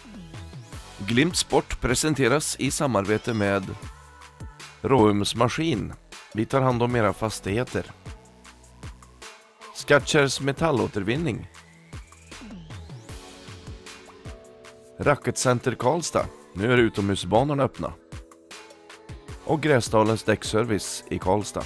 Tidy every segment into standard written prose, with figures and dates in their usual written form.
Glimt Sport presenteras i samarbete med Råums Maskin. Vi tar hand om era fastigheter. Skatchers metallåtervinning. Racketcenter Karlstad. Nu är utomhusbanorna öppna. Och Gräsdalens däckservice i Karlstad.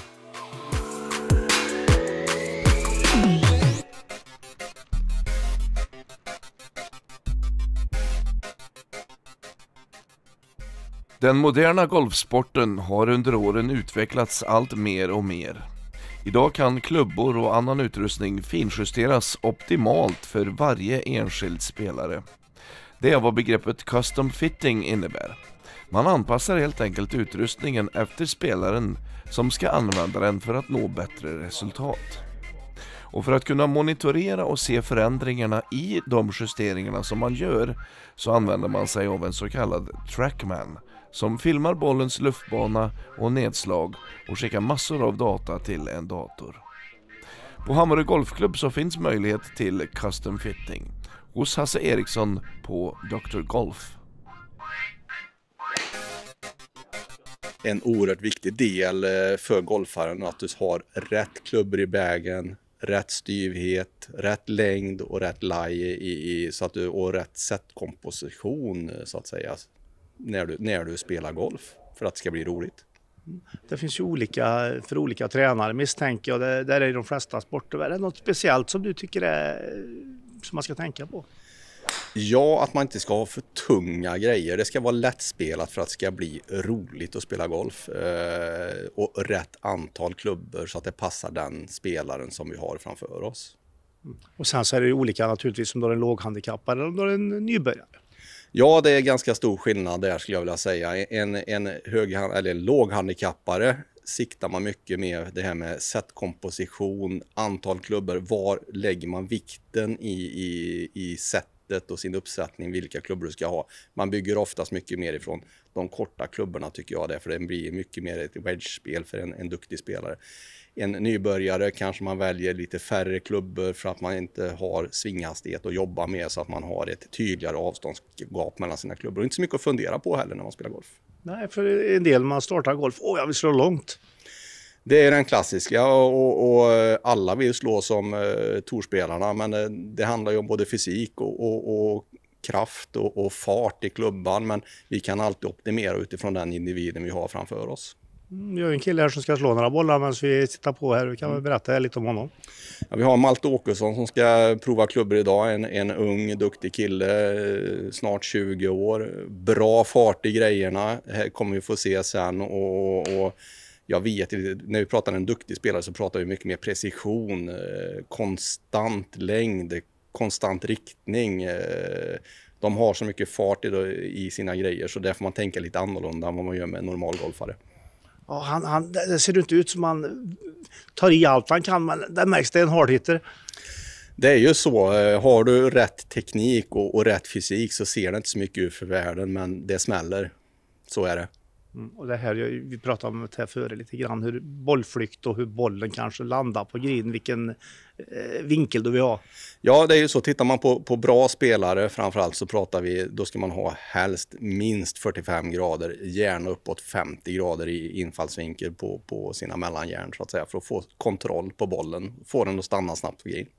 Den moderna golfsporten har under åren utvecklats allt mer och mer. Idag kan klubbor och annan utrustning finjusteras optimalt för varje enskild spelare. Det är vad begreppet custom fitting innebär. Man anpassar helt enkelt utrustningen efter spelaren som ska använda den för att nå bättre resultat. Och för att kunna monitorera och se förändringarna i de justeringarna som man gör så använder man sig av en så kallad trackman som filmar bollens luftbana och nedslag och skickar massor av data till en dator. På Hammarö Golfklubb så finns möjlighet till custom fitting hos Hasse Eriksson på Dr. Golf. En oerhört viktig del för golfaren att du har rätt klubbor i bagen, rätt styvhet, rätt längd och rätt lie så att du och rätt sättkomposition så att säga när du spelar golf för att det ska bli roligt. Det finns ju olika tränare misstänker jag. Där är de flesta sporter. Är det något speciellt som du tycker som man ska tänka på? Ja, att man inte ska ha för tunga grejer. Det ska vara lättspelat för att det ska bli roligt att spela golf. Och rätt antal klubbor så att det passar den spelaren som vi har framför oss. Och sen så är det ju olika naturligtvis om du är en låghandikappare eller om du är en nybörjare. Ja, det är ganska stor skillnad där skulle jag vilja säga. En låghandikappare siktar man mycket med det här med sättkomposition, antal klubbor. Var lägger man vikten i sättet och sin uppsättning, vilka klubbor du ska ha. Man bygger oftast mycket mer ifrån de korta klubborna tycker jag det, för det blir mycket mer ett wedge-spel för en duktig spelare. En nybörjare kanske man väljer lite färre klubbor för att man inte har svinghastighet att jobba med så att man har ett tydligare avståndsgap mellan sina klubbor. Och inte så mycket att fundera på heller när man spelar golf. Nej, för en del man startar golf, jag vill slå långt. Det är den klassiska och alla vill slå som tourspelarna, men det handlar ju om både fysik och kraft och fart i klubban, men vi kan alltid optimera utifrån den individen vi har framför oss. Vi har en kille här som ska slå några bollar medan vi tittar på här. Vi kan väl berätta lite om honom. Ja, vi har Malte Åkesson som ska prova klubbor idag. En ung, duktig kille, snart 20 år. Bra fart i grejerna. Här kommer vi få se sen. Och jag vet, när vi pratar en duktig spelare så pratar vi mycket mer precision, konstant längd, konstant riktning. De har så mycket fart i sina grejer så där får man tänka lite annorlunda än vad man gör med en normal golfare. Ja, det ser inte ut som man tar i allt han kan, men det märks det är en hardhitter. Det är ju så, har du rätt teknik och rätt fysik så ser det inte så mycket ut för världen, men det smäller. Så är det. Och det här, vi pratade om det här före lite grann, hur bollflykt och hur bollen kanske landar på green, vilken vinkel du vill ha. Ja, det är ju så. Tittar man på bra spelare framförallt så då ska man ha helst minst 45 grader, gärna uppåt 50 grader i infallsvinkel på sina mellanjärn så att säga, för att få kontroll på bollen, få den att stanna snabbt på green.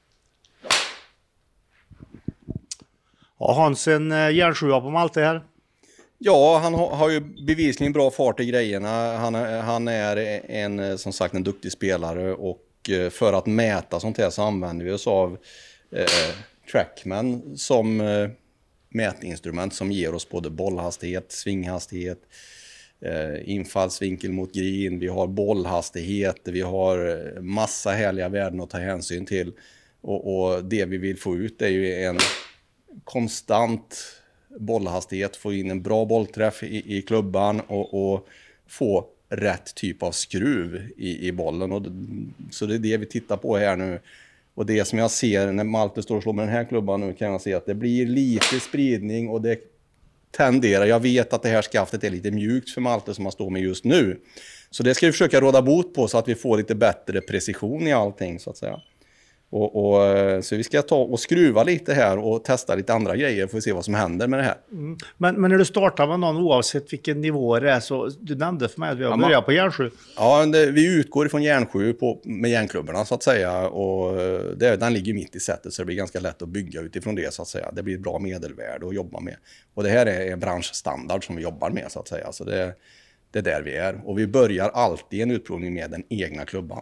Ja, Hans, en järnsjua på Malte här. Ja, han har ju bevisligen bra fart i grejerna. Han är som sagt en duktig spelare och för att mäta sånt här så använder vi oss av Trackman som mätinstrument som ger oss både bollhastighet, svinghastighet, infallsvinkel mot green. Vi har bollhastighet, vi har massa härliga värden att ta hänsyn till. Och det vi vill få ut är ju en konstant bollhastighet, få in en bra bollträff i klubban och få rätt typ av skruv i bollen. Så det är det vi tittar på här nu. Och det som jag ser när Malte står och slår med den här klubban nu kan jag se att det blir lite spridning och det tenderar. Jag vet att det här skaftet är lite mjukt för Malte som han står med just nu. Så det ska vi försöka råda bot på så att vi får lite bättre precision i allting så att säga. Så vi ska ta och skruva lite här och testa lite andra grejer för att se vad som händer med det här. Men när du startar med någon, oavsett vilken nivå det är, så du nämnde för mig att vi har börjat på järn 7. Ja, vi utgår ifrån järn 7 med järnklubborna så att säga, och den ligger mitt i sättet, så det blir ganska lätt att bygga utifrån det så att säga. Det blir ett bra medelvärde att jobba med. Och det här är branschstandard som vi jobbar med så att säga. Så det är där vi är. Och vi börjar alltid en utprovning med den egna klubban.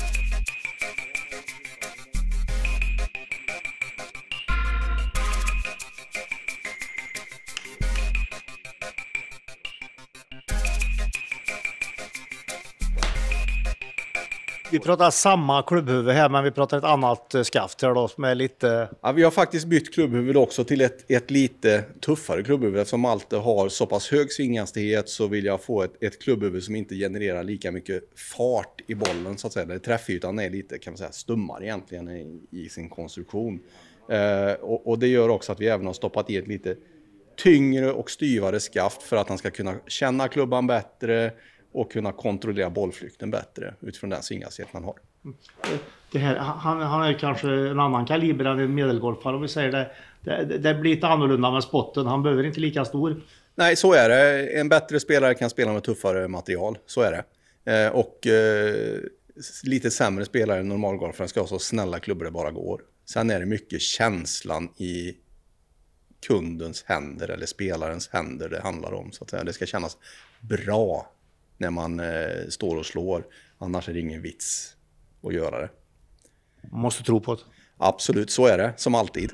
Vi pratar samma klubbhuvud här, men vi pratar ett annat skaft här då som är lite... Ja, vi har faktiskt bytt klubbhuvud också till ett lite tuffare klubbhuvud. Eftersom Malte har så pass hög svinghastighet så vill jag få ett klubbhuvud som inte genererar lika mycket fart i bollen så att säga. Där träffytan är lite, kan man säga, stummare egentligen i sin konstruktion. Och det gör också att vi även har stoppat i ett lite tyngre och styvare skaft för att han ska kunna känna klubban bättre och kunna kontrollera bollflykten bättre utifrån den svinghastighet man har. Det här, han är kanske en annan kaliber än en medelgolfare om vi säger det blir lite annorlunda med spotten. Han behöver inte lika stor. Nej, så är det. En bättre spelare kan spela med tuffare material. Så är det. Och lite sämre spelare än normalgolfaren ska ha så snälla klubbor det bara går. Sen är det mycket känslan i kundens händer eller spelarens händer det handlar om. Så att säga. Det ska kännas bra när man står och slår. Annars är det ingen vits att göra det. Man måste tro på det. Absolut, så är det. Som alltid.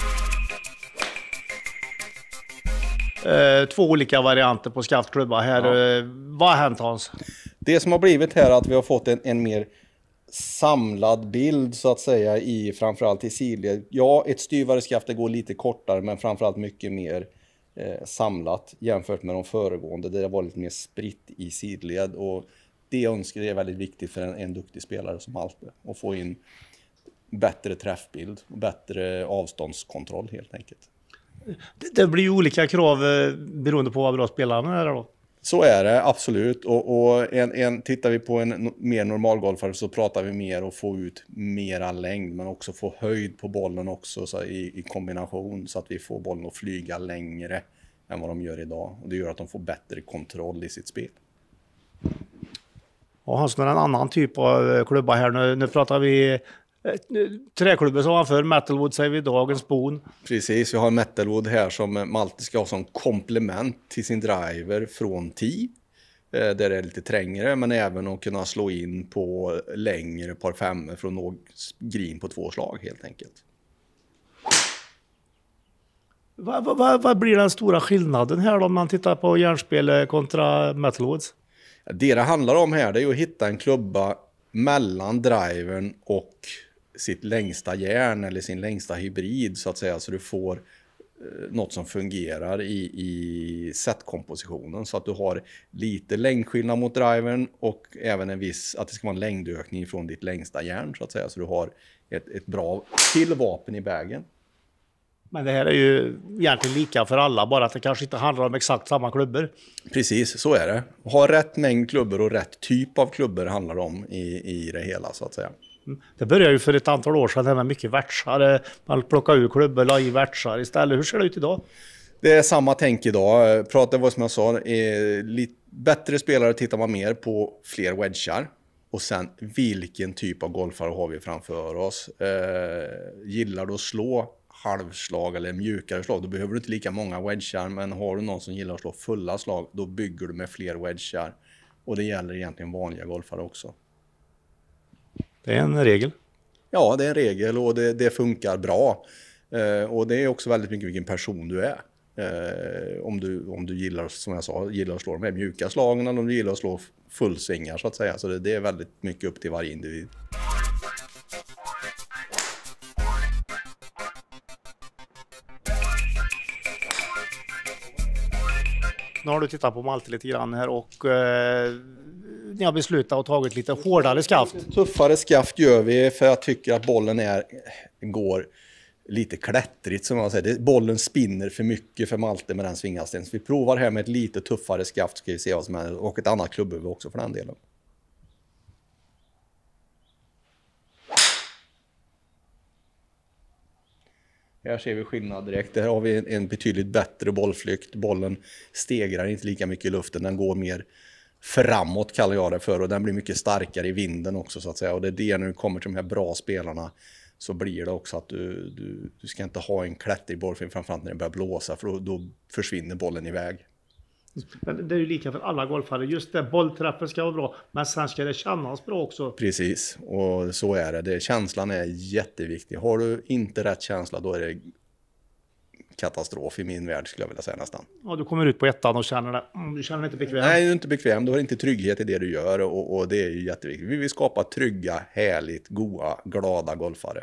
2 olika varianter på skaftklubba här. Ja. Vad har hänt, Hans? Det som har blivit här är att vi har fått en mer samlad bild så att säga i framförallt i sidled. Ja, ett styvare skaft går lite kortare men framförallt mycket mer samlat jämfört med de föregående. Det var lite mer spritt i sidled och det önskar jag är väldigt viktigt för en duktig spelare som Malte. Att få in bättre träffbild och bättre avståndskontroll helt enkelt. Det blir ju olika krav beroende på vad bra spelaren är då. Så är det, absolut. Och tittar vi på en mer normalgolfare så pratar vi mer och få ut mera längd men också få höjd på bollen också så i kombination så att vi får bollen att flyga längre än vad de gör idag. Och det gör att de får bättre kontroll i sitt spel. Och Hans, med en annan typ av klubba här. Nu pratar vi träklubbor som han för. Metalwood säger vi dagens spon. Precis, vi har Metalwood här som Malte ska ha som komplement till sin driver från tee. Där det är lite trängre men även att kunna slå in på längre par 5 från nå green på 2 slag helt enkelt. Vad blir den stora skillnaden här om man tittar på järnspel kontra Metalwoods? Det handlar om här det är att hitta en klubba mellan drivern och sitt längsta järn eller sin längsta hybrid så att säga, så du får något som fungerar i setkompositionen så att du har lite längdskillnad mot drivern och även en viss, att det ska vara en längdökning från ditt längsta järn så att säga, så du har ett bra tillvapen i bagen. Men det här är ju egentligen lika för alla, bara att det kanske inte handlar om exakt samma klubbor. Precis, så är det. Ha rätt mängd klubbor och rätt typ av klubbor handlar det om i det hela så att säga. Det började ju för ett antal år sedan med mycket värtsar. Man plockar ur klubbor, la i värtsar istället. Hur ser det ut idag? Det är samma tänk idag. Pratar vad som jag sa, bättre spelare tittar man mer på fler wedgar. Och sen vilken typ av golfare har vi framför oss. Gillar du att slå halvslag eller mjukare slag, då behöver du inte lika många wedgar, men har du någon som gillar att slå fulla slag, då bygger du med fler wedgar. Och det gäller egentligen vanliga golfare också. Det är en regel. Ja, det är en regel och det funkar bra. Och det är också väldigt mycket vilken person du är. Om du gillar, som jag sa, gillar att slå de här mjuka slagen eller om du gillar att slå fullsvingar så att säga. Så det är väldigt mycket upp till varje individ. Nu har du tittat på Malte lite grann här och ni har beslutat och tagit lite hårdare skaft. Tuffare skaft gör vi för jag tycker att bollen går lite klättrigt som man säger. Bollen spinner för mycket för Malte med den svinghastigheten. Så vi provar här med ett lite tuffare skaft ska vi se vad som händer. Och ett annat klubbhuvud också för den delen. Här ser vi skillnad direkt. Där har vi en betydligt bättre bollflykt. Bollen stegrar inte lika mycket i luften. Den går mer framåt kallar jag det för. Och den blir mycket starkare i vinden också så att säga. Och det är det när du kommer till de här bra spelarna. Så blir det också att du ska inte ha en klättrig bollflykt framförallt när det börjar blåsa. För då försvinner bollen iväg. Men det är ju lika för alla golfare. Just det, bollträffen ska vara bra. Men sen ska det kännas bra också. Precis, och så är det. Känslan är jätteviktig. Har du inte rätt känsla då är det katastrof i min värld skulle jag vilja säga nästan. Ja, du kommer ut på ettan och känner det. Du känner dig inte bekväm. Nej, du är inte bekväm. Du har inte trygghet i det du gör och det är ju jätteviktigt. Vi vill skapa trygga, härligt, goa, glada golfare.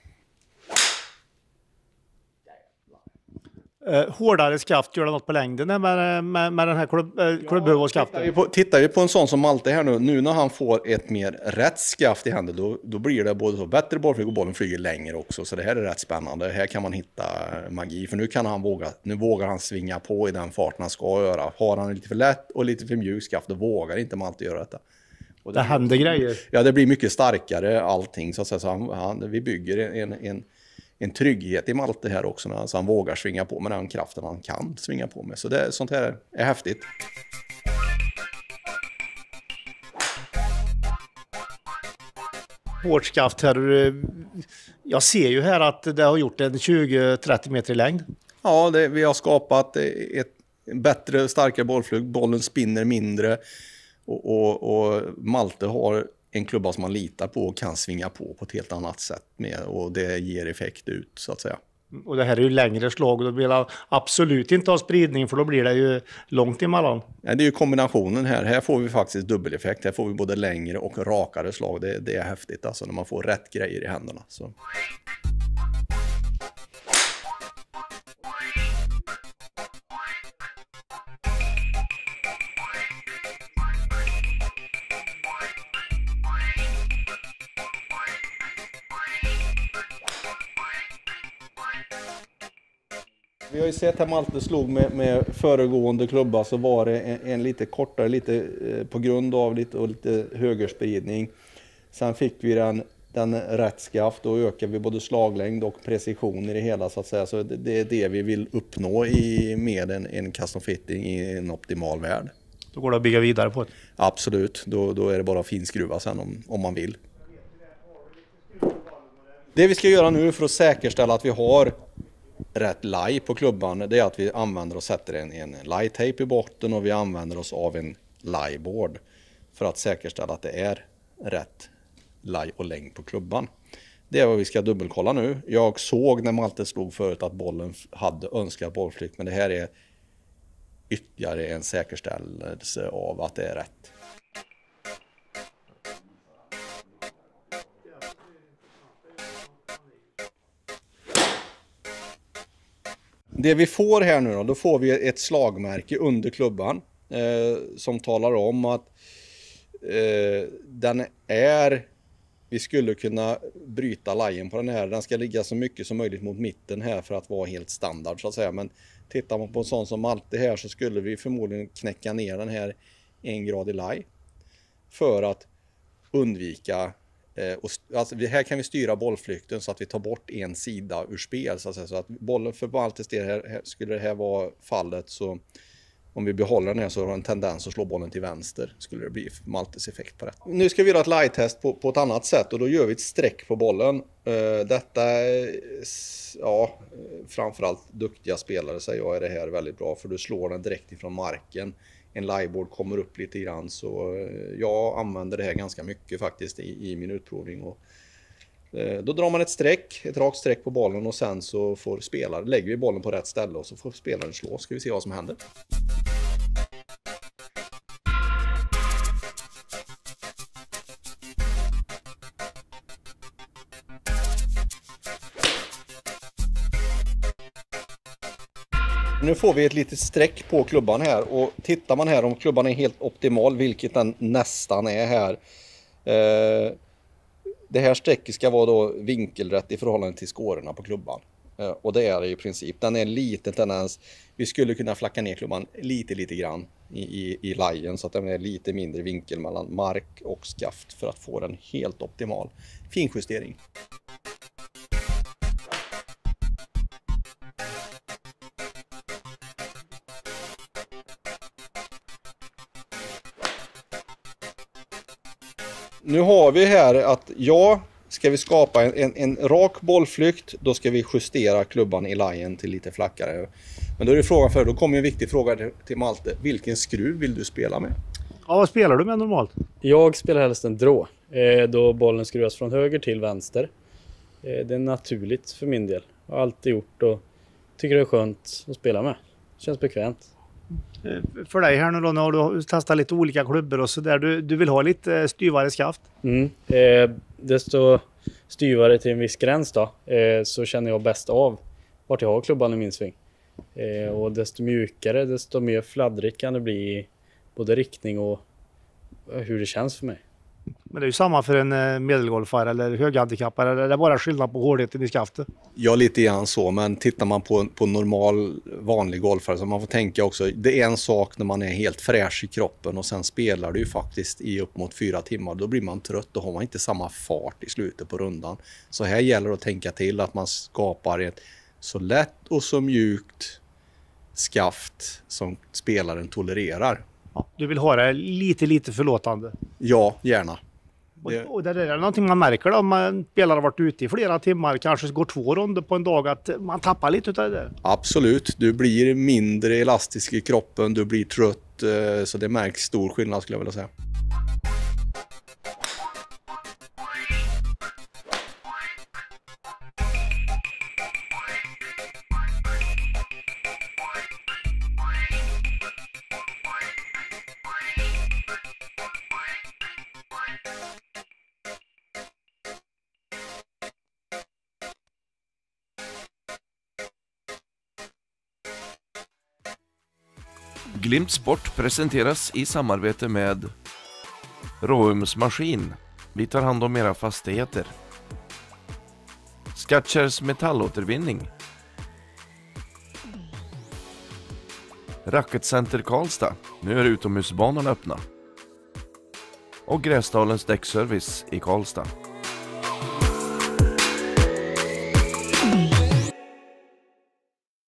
Hårdare skaft, gör det något på längden med den här klubban och skaften? Tittar vi på en sån som Malte här nu när han får ett mer rätt skaft i handen då blir det både så bättre bollflyg och bollen flyger längre också. Så det här är rätt spännande. Här kan man hitta magi för nu vågar han svinga på i den farten han ska göra. Har han lite för lätt och lite för mjuk skaft då vågar inte Malte göra detta. Och det händer grejer. Ja, det blir mycket starkare allting så att säga. Så vi bygger en trygghet i Malte här också så han vågar svinga på med den kraften han kan svinga på med. Så sånt här är häftigt. Hårt skaft här. Jag ser ju här att det har gjort en 20-30 meter i längd. Ja, vi har skapat ett bättre, starkare bollflyg. Bollen spinner mindre och Malte har en klubba som man litar på och kan svinga på ett helt annat sätt med och det ger effekt ut så att säga. Och det här är ju längre slag och då vill jag absolut inte ha spridning för då blir det ju långt emellan. Ja, det är ju kombinationen här. Här får vi faktiskt dubbeleffekt. Här får vi både längre och rakare slag. Det är häftigt alltså när man får rätt grejer i händerna. Så. Vi har ju sett här Malte slog med föregående klubba så var det en lite kortare, lite på grund av lite högerspridning. Sen fick vi den rätt skaft och ökar vi både slaglängd och precision i det hela så att säga. Så det är det vi vill uppnå med en custom fitting i en optimal värld. Då går det att bygga vidare på det. Absolut, då är det bara att finskruva sen om man vill. Det vi ska göra nu för att säkerställa att vi har rätt lie på klubban det är att vi använder och sätter en lie-tape i botten och vi använder oss av en lie-board för att säkerställa att det är rätt lie och längd på klubban. Det är vad vi ska dubbelkolla nu. Jag såg när Malte slog förut att bollen hade önskat bollflykt men det här är ytterligare en säkerställelse av att det är rätt. Det vi får här nu då får vi ett slagmärke under klubban som talar om att vi skulle kunna bryta lajen på den här. Den ska ligga så mycket som möjligt mot mitten här för att vara helt standard så att säga. Men tittar man på en sån som alltid här så skulle vi förmodligen knäcka ner den här 1 grad i laj för att undvika alltså här kan vi styra bollflykten så att vi tar bort en sida ur spel så att bollen för Maltes del här skulle det här vara fallet så om vi behåller den här så har den en tendens att slå bollen till vänster skulle det bli Maltes effekt på det. Nu ska vi göra ett lie-test på ett annat sätt och då gör vi ett streck på bollen. Detta framförallt duktiga spelare säger jag är det här väldigt bra för du slår den direkt ifrån marken. En lieboard kommer upp lite grann så jag använder det här ganska mycket faktiskt i min utprovning. Och, då drar man ett rakt streck på bollen och sen så lägger vi bollen på rätt ställe och så får spelaren slå. Ska vi se vad som händer. Nu får vi ett litet streck på klubban här och tittar man här om klubban är helt optimal, vilket den nästan är här. Det här strecket ska vara då vinkelrätt i förhållande till skårorna på klubban. Och det är det i princip. Den är en liten tendens. Vi skulle kunna flacka ner klubban lite grann i lajen så att den är lite mindre vinkel mellan mark och skaft för att få den helt optimal. Finjustering. Nu har vi här att ska vi skapa en rak bollflykt, då ska vi justera klubban i lajen till lite flackare. Men då är det frågan då kommer en viktig fråga till Malte. Vilken skruv vill du spela med? Ja, vad spelar du med normalt? Jag spelar helst en drå, då bollen skruvas från höger till vänster. Det är naturligt för min del. Jag har alltid gjort och tycker det är skönt att spela med. Känns bekvämt. För dig här nu då, när du testar lite olika klubbor och sådär, du vill ha lite styvare skaft? Desto styvare till en viss gräns då, så känner jag bäst av vart jag har klubban i min sving. Och desto mjukare, desto mer fladdrigt kan det bli i både riktning och hur det känns för mig. Men det är ju samma för en medelgolfare eller höghandikappare, eller är det bara skillnad på hårdheten i skaftet? Ja, lite grann så, men tittar man på normal vanlig golfare så man får tänka också, det är en sak när man är helt fräsch i kroppen och sen spelar du ju faktiskt i upp mot 4 timmar, då blir man trött, då har man inte samma fart i slutet på rundan. Så här gäller det att tänka till att man skapar ett så lätt och så mjukt skaft som spelaren tolererar. Ja, du vill ha det lite förlåtande? Ja, gärna. Och det är någonting man märker då, om man spelar har varit ute i flera timmar, kanske går 2 ronder på en dag, att man tappar lite av det där. Absolut, du blir mindre elastisk i kroppen, du blir trött, så det märks stor skillnad skulle jag vilja säga. Glimt Sport presenteras i samarbete med Råums Maskin. Vi tar hand om era fastigheter. Skatchers metallåtervinning. Racketcenter Karlstad. Nu är utomhusbanan öppna. Och Gräsdalens däckservice i Karlstad.